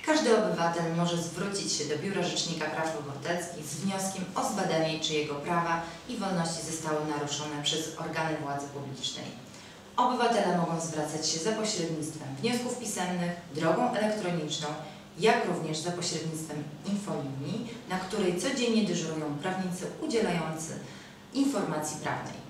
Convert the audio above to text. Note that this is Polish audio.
Każdy obywatel może zwrócić się do Biura Rzecznika Praw Obywatelskich z wnioskiem o zbadanie, czy jego prawa i wolności zostały naruszone przez organy władzy publicznej. Obywatele mogą zwracać się za pośrednictwem wniosków pisemnych, drogą elektroniczną, jak również za pośrednictwem infolinii, na której codziennie dyżurują prawnicy udzielający informacji prawnej.